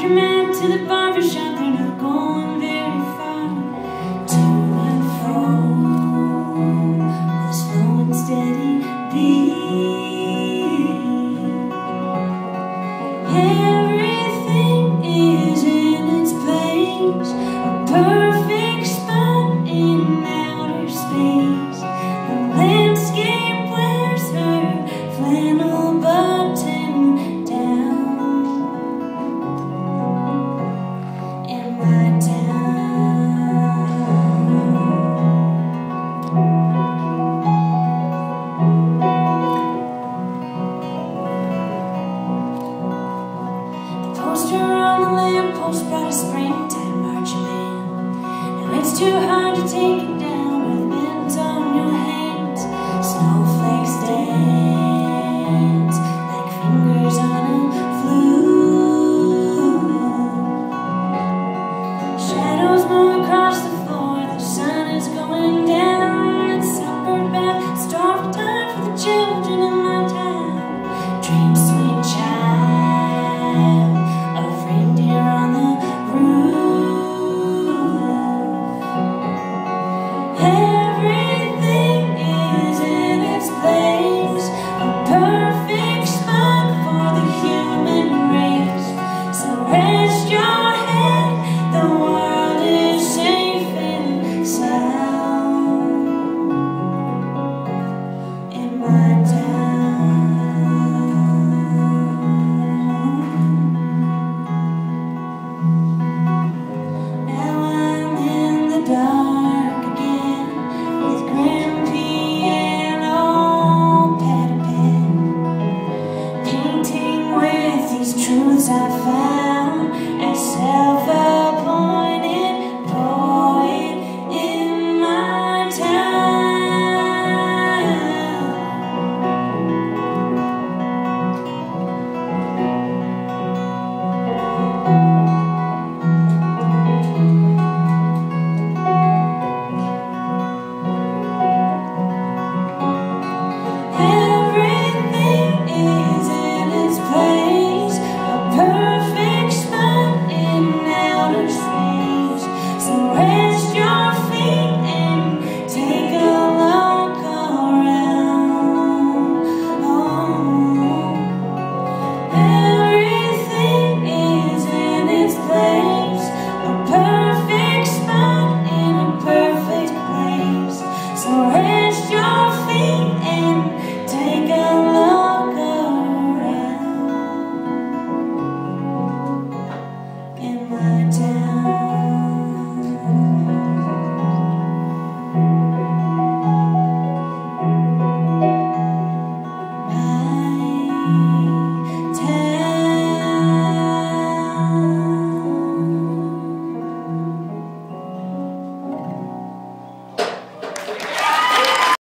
your man to the barbershop. They're not going very far. To and fro with a slow and steady beat. Everything is in its place, a perfect spot in outer space. The landscape wears her flannel button down. In my town, the poster on the lamppost brought a springtime marching band. Now it's too hard to take it down with mittens on your hands. Snowflakes dance like fingers on a flute. Shadows move across the floor, the sun is going down. It's supper bath, starved time for the children in my town. Dream, sweet child, of reindeer on the roof. Everything is in its place, a perfect spot for the human race. So rest your head, the world is safe and sound. In my town, now I'm in the dark again with grand piano, pad and pen, painting with these truths I found as self